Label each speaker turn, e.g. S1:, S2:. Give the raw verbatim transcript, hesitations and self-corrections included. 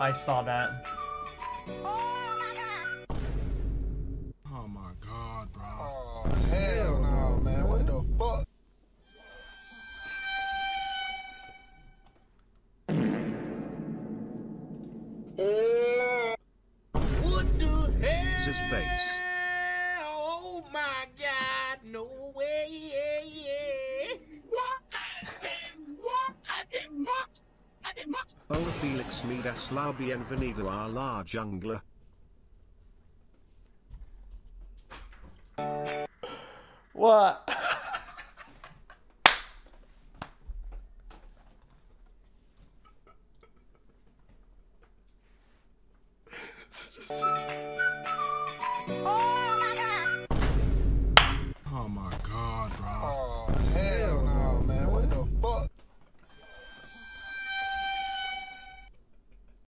S1: I saw that.
S2: Oh my god, bro.
S3: Oh, hell no, man. What the fuck?
S4: What the hell?
S5: This base.
S4: Oh my god, no way.
S5: Hola Felix me das la bienvenido a la jungla.
S6: What?